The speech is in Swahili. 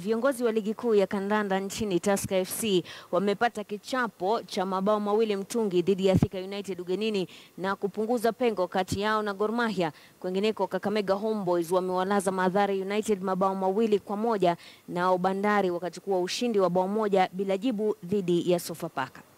viongozi wa ligi kuu ya kandanda nchini Tusker FC wamepata kichapo cha mabao mawili mtungi dhidi ya Thika United ugenini na kupunguza pengo kati yao na Gor Mahia. Kwengineko, Kakamega Homeboys wamewalaza Mathare United mabao 2-1 na Bandari wakachukua ushindi wa bao 1 bila jibu dhidi ya Sofapaka.